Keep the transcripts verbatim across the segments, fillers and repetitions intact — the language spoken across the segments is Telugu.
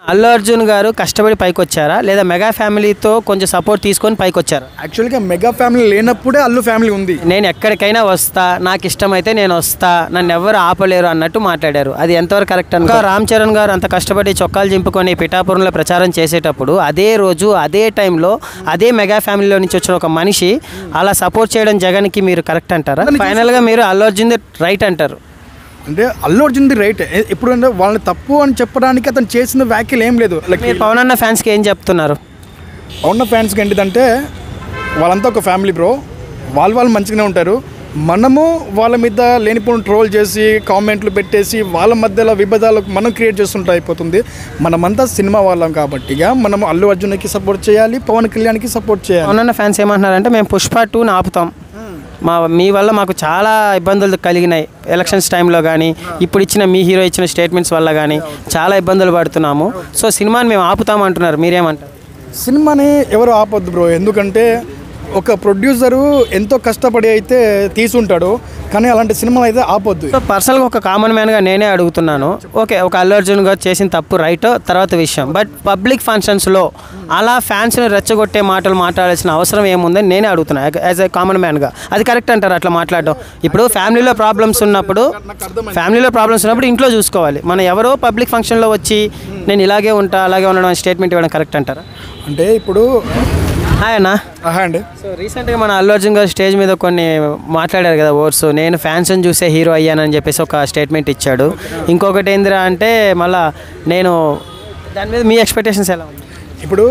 అల్లు అర్జున్ గారు కష్టపడి పైకి వచ్చారా లేదా మెగా ఫ్యామిలీతో కొంచెం సపోర్ట్ తీసుకొని పైకి వచ్చారా? యాక్చువల్గా మెగా ఫ్యామిలీ లేనప్పుడే అల్లు ఫ్యామిలీ ఉంది. నేను ఎక్కడికైనా వస్తా, నాకు ఇష్టమైతే నేను వస్తా, నన్ను ఎవరు ఆపలేరు అన్నట్టు మాట్లాడారు. అది ఎంతవరకు కరెక్ట్ అనుకో? రామ్ చరణ్ గారు అంత కష్టపడి చొక్కాలు చింపుకొని పిఠాపురంలో ప్రచారం చేసేటప్పుడు అదే రోజు అదే టైంలో అదే మెగా ఫ్యామిలీలో నుంచి వచ్చిన ఒక మనిషి అలా సపోర్ట్ చేయడం జగన్కి మీరు కరెక్ట్ అంటారా? ఫైనల్గా మీరు అల్లు అర్జున్ రైట్ అంటారు అంటే అల్లు అర్జున్ది రైట్. ఇప్పుడు అంటే వాళ్ళని తప్పు అని చెప్పడానికి అతను చేసిన వ్యాఖ్యలు ఏం లేదు. లైక్ పవన్ అన్న ఫ్యాన్స్కి ఏం చెప్తున్నారు? పవన్ ఫ్యాన్స్కి ఏంటిదంటే వాళ్ళంతా ఒక ఫ్యామిలీ బ్రో, వాళ్ళు వాళ్ళు మంచిగానే ఉంటారు. మనము వాళ్ళ మీద లేనిపోయిన ట్రోల్ చేసి కామెంట్లు పెట్టేసి వాళ్ళ మధ్యలో విభేదాలు మనం క్రియేట్ చేస్తుంటే అయిపోతుంది. మనమంతా సినిమా వాళ్ళం కాబట్టి మనం అల్లు అర్జున్కి సపోర్ట్ చేయాలి, పవన్ కళ్యాణ్కి సపోర్ట్ చేయాలి. పవన్ అన్న ఫ్యాన్స్ ఏమంటున్నారంటే మేము పుష్ప టూని ఆపుతాం, మా మీ వల్ల మాకు చాలా ఇబ్బందులు కలిగినాయి ఎలక్షన్స్ టైంలో కానీ ఇప్పుడు ఇచ్చిన మీ హీరో ఇచ్చిన స్టేట్మెంట్స్ వల్ల కానీ చాలా ఇబ్బందులు పడుతున్నాము, సో సినిమాని మేము ఆపుతాం అంటున్నారు. మీరేమంటారు? సినిమాని ఎవరు ఆపొద్దు బ్రో, ఎందుకంటే ఒక ప్రొడ్యూసరు ఎంతో కష్టపడి అయితే తీసుంటాడు, కానీ అలాంటి సినిమాలు అయితే ఆపొద్దు. సో పర్సనల్గా ఒక కామన్ మ్యాన్గా నేనే అడుగుతున్నాను. ఓకే, ఒక అల్లు అర్జున్ గారు చేసిన తప్పు రైట్ తర్వాత విషయం, బట్ పబ్లిక్ ఫంక్షన్స్లో అలా ఫ్యాన్స్ని రెచ్చగొట్టే మాటలు మాట్లాడాల్సిన అవసరం ఏముందని నేనే అడుగుతున్నాను యాజ్ ఎ కామన్ మ్యాన్గా. అది కరెక్ట్ అంటారు అట్లా మాట్లాడడం? ఇప్పుడు ఫ్యామిలీలో ప్రాబ్లమ్స్ ఉన్నప్పుడు ఫ్యామిలీలో ప్రాబ్లమ్స్ ఉన్నప్పుడు ఇంట్లో చూసుకోవాలి, మనం ఎవరో పబ్లిక్ ఫంక్షన్లో వచ్చి నేను ఇలాగే ఉంటా అలాగే ఉండడం స్టేట్మెంట్ ఇవ్వడం కరెక్ట్ అంటారా? అంటే ఇప్పుడు హాయ్ అన్న. అండి సో రీసెంట్గా మన అల్లు అర్జున్ గారు స్టేజ్ మీద కొన్ని మాట్లాడారు కదా వర్డ్స్, నేను ఫ్యాన్స్ని చూసే హీరో అయ్యానని చెప్పేసి ఒక స్టేట్మెంట్ ఇచ్చాడు. ఇంకొకటి ఏందిరా అంటే మళ్ళా నేను దాని మీద మీ ఎక్స్పెక్టేషన్స్ ఎలా ఉంది? ఇప్పుడు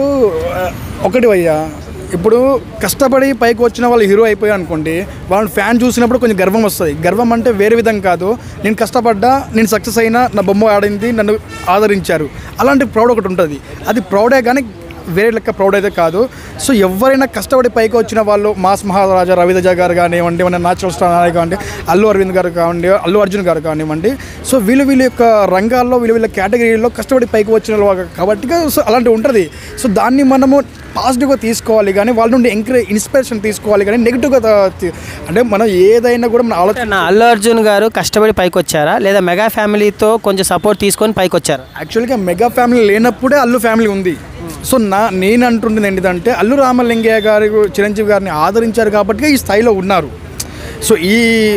ఒకటి అయ్యా, ఇప్పుడు కష్టపడి పైకి వచ్చిన వాళ్ళు హీరో అయిపోయా అనుకోండి, వాళ్ళని ఫ్యాన్ చూసినప్పుడు కొంచెం గర్వం వస్తుంది. గర్వం అంటే వేరే విధంగా కాదు, నేను కష్టపడ్డా, నేను సక్సెస్ అయినా, నా బొమ్మ ఆడింది, నన్ను ఆదరించారు, అలాంటి ప్రౌడ్ ఒకటి ఉంటుంది. అది ప్రౌడే కానీ వేరే లెక్క ప్రౌడ్ అయితే కాదు. సో ఎవరైనా కష్టపడి పైకి వచ్చిన వాళ్ళు మాస్ మహారాజా రవితేజ గారు కానివ్వండి, మన న్యాచురల్ స్టార్ కానివ్వండి, అల్లు అరవింద్ గారు కానివ్వండి, అల్లు అర్జున్ గారు కానివ్వండి, సో వీళ్ళు వీళ్ళ యొక్క రంగాల్లో వీళ్ళ వీళ్ళ కేటగిరీలో కష్టపడి పైకి వచ్చిన వాళ్ళు కాబట్టి సో అలాంటివి ఉంటుంది. సో దాన్ని మనము పాజిటివ్గా తీసుకోవాలి కానీ వాళ్ళ నుండి ఎంకరేజ్ ఇన్స్పిరేషన్ తీసుకోవాలి కానీ నెగిటివ్గా అంటే మనం ఏదైనా కూడా మన ఆలోచన. అల్లు అర్జున్ గారు కష్టపడి పైకి వచ్చారా లేదా మెగా ఫ్యామిలీతో కొంచెం సపోర్ట్ తీసుకొని పైకి వచ్చారా? యాక్చువల్గా మెగా ఫ్యామిలీ లేనప్పుడే అల్లు ఫ్యామిలీ ఉంది. సో నా నేను అంటుండేది ఏంటిదంటే అల్లు రామలింగయ్య గారు చిరంజీవి గారిని ఆదరించారు కాబట్టి ఈ స్థాయిలో ఉన్నారు. సో ఈ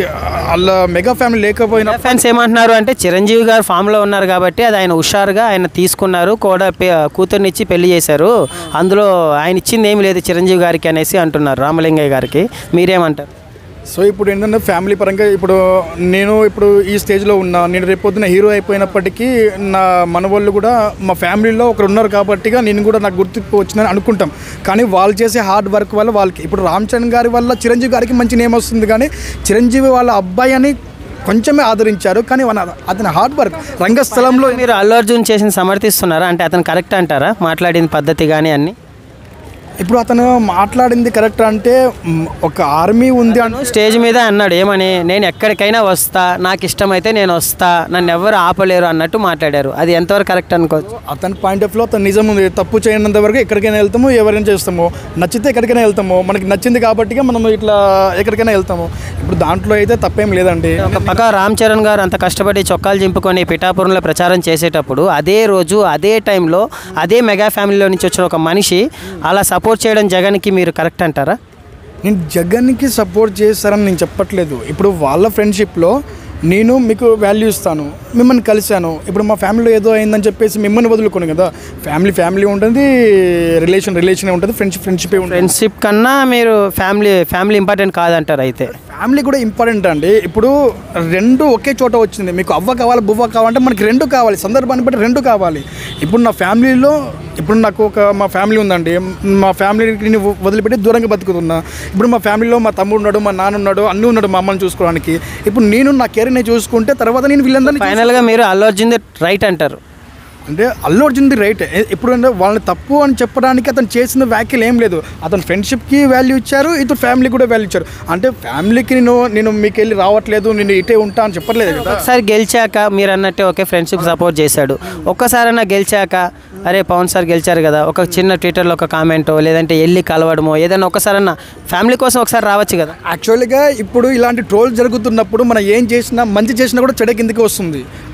అలా మెగా ఫ్యామిలీ లేకపోయినా ఫ్యాన్స్ ఏమంటున్నారు అంటే చిరంజీవి గారు ఫామ్లో ఉన్నారు కాబట్టి అది ఆయన హుషారుగా ఆయన తీసుకున్నారు, కూడా కూతుర్నిచ్చి పెళ్లి చేశారు, అందులో ఆయన ఇచ్చింది ఏమి లేదు చిరంజీవి గారికి అనేసి అంటున్నారు రామలింగయ్య గారికి. మీరేమంటారు? సో ఇప్పుడు ఏంటంటే ఫ్యామిలీ పరంగా ఇప్పుడు నేను ఇప్పుడు ఈ స్టేజ్లో ఉన్నా, నేను రేపొద్దున హీరో అయిపోయినప్పటికీ నా మనవాళ్ళు కూడా మా ఫ్యామిలీలో ఒకరు ఉన్నారు కాబట్టి నేను కూడా నాకు గుర్తింపు వచ్చిందని అనుకుంటాం. కానీ వాళ్ళు చేసే హార్డ్ వర్క్ వల్ల వాళ్ళకి ఇప్పుడు రామ్ చరణ్ గారి వల్ల చిరంజీవి గారికి మంచి నేమ్ వస్తుంది, కానీ చిరంజీవి వాళ్ళ అబ్బాయి అని కొంచెమే ఆదరించారు, కానీ అతని హార్డ్ వర్క్ రంగస్థలంలో. మీరు అల్లు అర్జున్ చేసిన సమర్థిస్తున్నారా అంటే అతను కరెక్ట్ అంటారా మాట్లాడిన పద్ధతి కానీ అన్నీ? ఇప్పుడు అతను మాట్లాడింది కరెక్ట్ అంటే ఒక ఆర్మీ ఉంది అని స్టేజ్ మీద అన్నాడు, ఏమని నేను ఎక్కడికైనా వస్తా, నాకు ఇష్టమైతే నేను వస్తా, నన్ను ఎవరు ఆపలేరు అన్నట్టు మాట్లాడారు. అది ఎంతవరకు కరెక్ట్ అనుకోవచ్చు? అతని పాయింట్ ఆఫ్ లో అతను నిజం ఉంది. తప్పు చేయనంత వరకు ఎక్కడికైనా వెళ్తాము, ఎవరైనా చేస్తాము, నచ్చితే ఎక్కడికైనా వెళ్తాము, మనకి నచ్చింది కాబట్టి మనం ఇట్లా ఎక్కడికైనా వెళ్తాము. ఇప్పుడు దాంట్లో అయితే తప్పేం లేదండి. ఒక పక్క రామ్ చరణ్ గారు అంత కష్టపడి చొక్కాలు చింపుకొని పిఠాపురంలో ప్రచారం చేసేటప్పుడు అదే రోజు అదే టైంలో అదే మెగా ఫ్యామిలీలో నుంచి వచ్చిన ఒక మనిషి అలా సపోర్ట్ చేయడం జగన్కి మీరు కరెక్ట్ అంటారా? నేను జగన్కి సపోర్ట్ చేస్తారని నేను చెప్పట్లేదు. ఇప్పుడు వాళ్ళ ఫ్రెండ్షిప్లో నేను మీకు వాల్యూ ఇస్తాను, మిమ్మల్ని కలిశాను, ఇప్పుడు మా ఫ్యామిలీలో ఏదో అయిందని చెప్పేసి మిమ్మల్ని వదులుకోను కదా. ఫ్యామిలీ ఫ్యామిలీ ఉంటుంది, రిలేషన్ రిలేషన్ ఉంటుంది, ఫ్రెండ్షిప్ ఫ్రెండ్షిప్ ఉంటుంది. ఫ్రెండ్షిప్ కన్నా మీరు ఫ్యామిలీ ఫ్యామిలీ ఇంపార్టెంట్ కాదంటారు? అయితే ఫ్యామిలీ కూడా ఇంపార్టెంట్ అండి. ఇప్పుడు రెండు ఒకే చోట వచ్చింది, మీకు అవ్వ కావాలి బువ్వ కావాలంటే మనకి రెండు కావాలి, సందర్భాన్ని బట్టి రెండు కావాలి. ఇప్పుడు నా ఫ్యామిలీలో ఇప్పుడు నాకు ఒక మా ఫ్యామిలీ ఉందండి, మా ఫ్యామిలీకి నేను వదిలిపెట్టి దూరంగా బతుకుతున్నా. ఇప్పుడు మా ఫ్యామిలీలో మా తమ్ముడు ఉన్నాడు, మా నాన్న ఉన్నాడు, అన్నీ ఉన్నాడు మా అమ్మని చూసుకోవడానికి. ఇప్పుడు నేను నా కెరీర్ నేను చూసుకుంటే తర్వాత నేను వీళ్ళందరినీ ఫైనల్గా మీరు అల్లు అర్జున్ రైట్ అంటారు అంటే అల్లు అర్జున్ది రైట్. ఇప్పుడు అంటే వాళ్ళని తప్పు అని చెప్పడానికి అతను చేసిన వ్యాఖ్యలు ఏం లేదు. అతను ఫ్రెండ్షిప్కి వాల్యూ ఇచ్చారు, ఇతను ఫ్యామిలీ కూడా వాల్యూ ఇచ్చారు. అంటే ఫ్యామిలీకి నేను నేను మీకు వెళ్ళి రావట్లేదు, నేను ఇటే ఉంటా అని చెప్పట్లేదు కదా. ఒకసారి గెలిచాక మీరు అన్నట్టే ఓకే ఫ్రెండ్షిప్ సపోర్ట్ చేశాడు, ఒక్కసారైనా గెలిచాక అరే పవన్ సార్ గెలిచారు కదా ఒక చిన్న ట్విట్టర్లో ఒక కామెంటో లేదంటే వెళ్ళి కలవడమో ఏదైనా ఒకసారన్నా ఫ్యామిలీ కోసం ఒకసారి రావచ్చు కదా. యాక్చువల్గా ఇప్పుడు ఇలాంటి ట్రోల్ జరుగుతున్నప్పుడు మనం ఏం చేసినా మంచి చేసినా కూడా చెడ కిందకి వస్తుంది.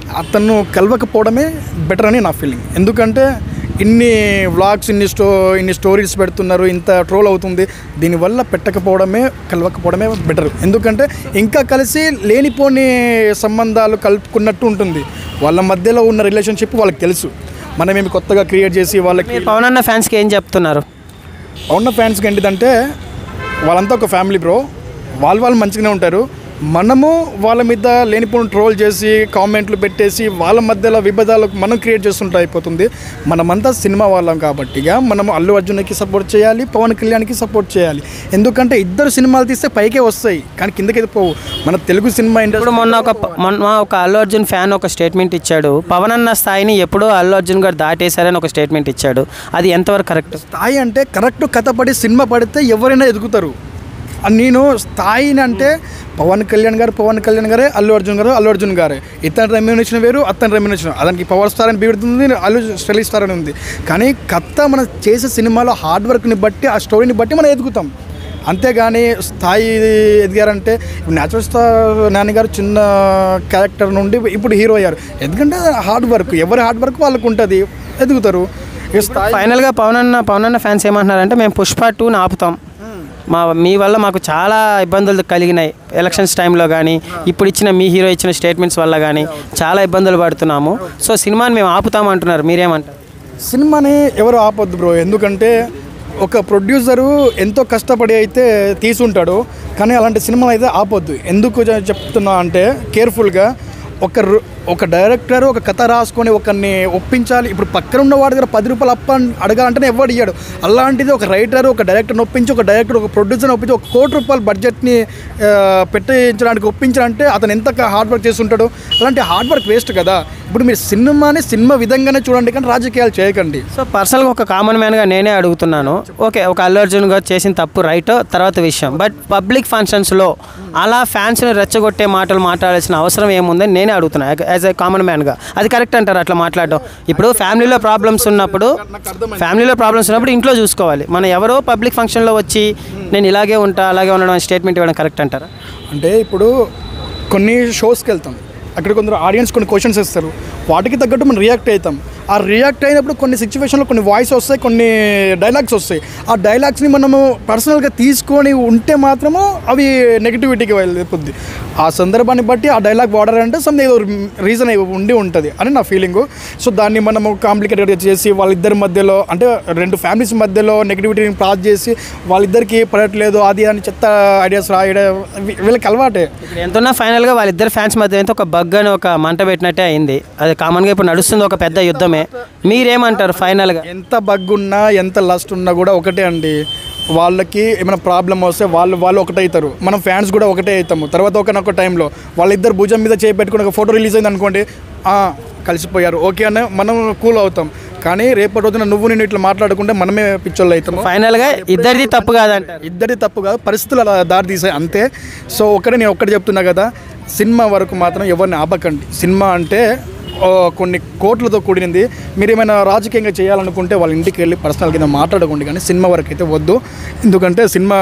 అతను కలవకపోవడమే బెటర్ అని నా ఫీలింగ్. ఎందుకంటే ఇన్ని వ్లాగ్స్ ఇన్ని స్టో ఇన్ని స్టోరీస్ పెడుతున్నారు, ఇంత ట్రోల్ అవుతుంది, దీనివల్ల పెట్టకపోవడమే కలవకపోవడమే బెటర్. ఎందుకంటే ఇంకా కలిసి లేనిపోని సంబంధాలు కలుపుకున్నట్టు ఉంటుంది. వాళ్ళ మధ్యలో ఉన్న రిలేషన్షిప్ వాళ్ళకి తెలుసు, మనమేమి కొత్తగా క్రియేట్ చేసి వాళ్ళకి. పవన్ అన్న ఫ్యాన్స్కి ఏం చెప్తున్నారు? పవన్ అన్న ఫ్యాన్స్కి ఏంటిదంటే వాళ్ళంతా ఒక ఫ్యామిలీ బ్రో, వాళ్ళు వాళ్ళు మంచిగానే ఉంటారు. మనము వాళ్ళ మీద లేనిపోయిన ట్రోల్ చేసి కామెంట్లు పెట్టేసి వాళ్ళ మధ్యలో విభేదాలకు మనం క్రియేట్ చేస్తుంటే అయిపోతుంది. మనమంతా సినిమా వాళ్ళం కాబట్టి మనం అల్లు అర్జున్కి సపోర్ట్ చేయాలి, పవన్ కళ్యాణ్కి సపోర్ట్ చేయాలి. ఎందుకంటే ఇద్దరు సినిమాలు తీస్తే పైకే వస్తాయి కానీ కిందకి పోవు. మన తెలుగు సినిమా ఇండస్ట్రీ మొన్న ఒక మొన్న ఒక అల్లు అర్జున్ ఫ్యాన్ ఒక స్టేట్మెంట్ ఇచ్చాడు, పవన్ అన్న స్థాయిని ఎప్పుడో అల్లు అర్జున్ గారు దాటేశారని ఒక స్టేట్మెంట్ ఇచ్చాడు. అది ఎంతవరకు కరెక్ట్? స్థాయి అంటే కరెక్ట్ కథ పడి సినిమా పడితే ఎవరైనా ఎదుగుతారు. నేను స్థాయిని అంటే పవన్ కళ్యాణ్ గారు పవన్ కళ్యాణ్ గారే, అల్లు అర్జున్ గారు అల్లు అర్జున్ గారే. ఇతను రెమ్యూనేషన్ వేరు, అతను రెమ్యూనేషన్, అతనికి పవర్ స్టార్ అని బీడుతుంది, అల్లు స్టైల్ స్టార్ అని ఉంది. కానీ కథ మనం చేసే సినిమాలో హార్డ్ వర్క్ని బట్టి ఆ స్టోరీని బట్టి మనం ఎదుగుతాం. అంతేగాని స్థాయి ఎదిగారంటే ఇప్పుడు న్యాచురల్ స్టార్ నాని గారు చిన్న క్యారెక్టర్ నుండి ఇప్పుడు హీరో అయ్యారు. ఎందుకంటే హార్డ్ వర్క్, ఎవరి హార్డ్ వర్క్ వాళ్ళకు ఉంటుంది, ఎదుగుతారు. ఫైనల్గా పవన్ అన్న పవన్ అన్న ఫ్యాన్స్ ఏమంటున్నారంటే మేము పుష్ప టూని ఆపుతాం, మా మీ వల్ల మాకు చాలా ఇబ్బందులు కలిగినాయి ఎలక్షన్స్ టైంలో కానీ ఇప్పుడు ఇచ్చిన మీ హీరో ఇచ్చిన స్టేట్మెంట్స్ వల్ల కానీ చాలా ఇబ్బందులు పడుతున్నాము, సో సినిమాని మేము ఆపుతాం అంటున్నారు. మీరేమంటారు? సినిమాని ఎవరు ఆపొద్దు బ్రో, ఎందుకంటే ఒక ప్రొడ్యూసరు ఎంతో కష్టపడి అయితే తీసుంటాడు, కానీ అలాంటి సినిమాలు అయితే ఆపొద్దు. ఎందుకు చెప్తున్నా అంటే కేర్ఫుల్గా ఒక ఒక డైరెక్టర్ ఒక కథ రాసుకొని ఒకరిని ఒప్పించాలి. ఇప్పుడు పక్కన ఉన్న వాడి దగ్గర పది రూపాయలు అప్ప అడగాలంటేనే ఎవడు ఇయ్యాడు. అలాంటిది ఒక రైటర్ ఒక డైరెక్టర్ని ఒప్పించి ఒక డైరెక్టర్ ఒక ప్రొడ్యూసర్ని ఒప్పించి ఒక కోటి రూపాయల బడ్జెట్ని పెట్టించడానికి ఒప్పించాలంటే అతను ఎంత హార్డ్ వర్క్ చేస్తుంటాడు. అలాంటి హార్డ్ వర్క్ వేస్ట్ కదా. ఇప్పుడు మీరు సినిమాని సినిమా విధంగానే చూడండి కానీ రాజకీయాలు చేయకండి. సో పర్సనల్గా ఒక కామన్ మ్యాన్గా నేనే అడుగుతున్నాను, ఓకే ఒక అల్లు అర్జున్ గారు చేసిన తప్పు రైట్ తర్వాత విషయం, బట్ పబ్లిక్ ఫంక్షన్స్లో అలా ఫ్యాన్స్ని రెచ్చగొట్టే మాటలు మాట్లాడాల్సిన అవసరం ఏముందని నేనే అడుగుతున్నాను యాజ్ ఏ కామన్ మ్యాన్గా. అది కరెక్ట్ అంటారు అట్లా మాట్లాడడం? ఇప్పుడు ఫ్యామిలీలో ప్రాబ్లమ్స్ ఉన్నప్పుడు ఫ్యామిలీలో ప్రాబ్లమ్స్ ఉన్నప్పుడు ఇంట్లో చూసుకోవాలి, మనం ఎవరో పబ్లిక్ ఫంక్షన్లో వచ్చి నేను ఇలాగే ఉంటా అలాగే ఉండడం స్టేట్మెంట్ ఇవ్వడం కరెక్ట్ అంటారా? అంటే ఇప్పుడు కొన్ని షోస్కి వెళ్తాం, అక్కడ కొందరు ఆడియన్స్ కొన్ని క్వశ్చన్స్ ఇస్తారు, వాటికి తగ్గట్టు మనం రియాక్ట్ అవుతాం. ఆ రియాక్ట్ అయినప్పుడు కొన్ని సిచ్యువేషన్లో కొన్ని వాయిస్ వస్తాయి, కొన్ని డైలాగ్స్ వస్తాయి. ఆ డైలాగ్స్ని మనము పర్సనల్గా తీసుకొని ఉంటే మాత్రము అవి నెగిటివిటీకి వెళ్ళిపోద్ది. ఆ సందర్భాన్ని బట్టి ఆ డైలాగ్ వాడారంటే సమ్ ఏదో రీజన్ ఉండి ఉంటుంది అని నా ఫీలింగు. సో దాన్ని మనము కాంప్లికేటెడ్ చేసి వాళ్ళిద్దరి మధ్యలో అంటే రెండు ఫ్యామిలీస్ మధ్యలో నెగిటివిటీని పాస్ చేసి వాళ్ళిద్దరికి పడట్లేదు అది అని చెత్త ఐడియాస్ రాయడం వీళ్ళకి అలవాటే. ఎంతున్నా ఫైనల్గా వాళ్ళిద్దరు ఫ్యాన్స్ మధ్య అయితే ఒక బగ్ అని ఒక మంట పెట్టినట్టే అయింది. అది కామన్గా ఇప్పుడు నడుస్తుంది ఒక పెద్ద యుద్ధమే. మీరేమంటారు ఫైనల్గా? ఎంత బగ్ ఉన్నా ఎంత లస్ట్ ఉన్నా కూడా ఒకటే అండి, వాళ్ళకి ఏమైనా ప్రాబ్లం వస్తే వాళ్ళు వాళ్ళు ఒకటే అవుతారు, మనం ఫ్యాన్స్ కూడా ఒకటే అవుతాము. తర్వాత ఒకనొక టైంలో వాళ్ళిద్దరు భుజం మీద చేయి పెట్టుకుని ఒక ఫోటో రిలీజ్ అయింది అనుకోండి, కలిసిపోయారు ఓకే అని మనం కూల్ అవుతాం. కానీ రేపటి రోజున నువ్వు నేను ఇట్లా మాట్లాడుకుంటే మనమే పిచ్చోళ్ళు అవుతాం. ఫైనల్గా ఇద్దరిది తప్పు కాదంట, ఇద్దరిది తప్పు కాదు, పరిస్థితులు అలా దారి తీసాయి అంతే. సో ఒకటే నేను ఒక్కటి చెప్తున్నా కదా, సినిమా వరకు మాత్రం ఎవరిని ఆపకండి. సినిమా అంటే కొన్ని కోట్లతో కూడినది. మీరు ఏమైనా రాజకీయంగా చేయాలనుకుంటే వాళ్ళ ఇంటికి వెళ్ళి పర్సనల్ కింద మాట్లాడుకోండి, కానీ సినిమా వరకు అయితే వద్దు. ఎందుకంటే సినిమా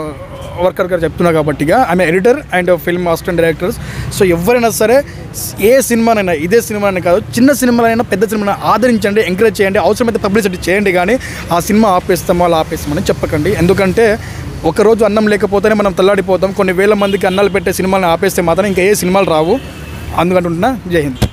వర్కర్ గారు చెప్తున్నా కాబట్టిగా ఆమె editor and film assistant directors. So ఎవరైనా సరే ఏ సినిమానైనా ఇదే సినిమానే కాదు చిన్న సినిమాలైనా పెద్ద సినిమానైనా ఆదరించండి, ఎంకరేజ్ చేయండి, అవసరమైతే పబ్లిసిటీ చేయండి, కానీ ఆ సినిమా ఆపేస్తామో అలా ఆపేస్తామని చెప్పకండి. ఎందుకంటే ఒకరోజు అన్నం లేకపోతేనే మనం తల్లాడిపోతాం. కొన్ని వేల మందికి అన్నాలు పెట్టే సినిమాలను ఆపేస్తే మాత్రం ఇంకా ఏ సినిమాలు రావు. అందుకంటున్నా జై హింద్.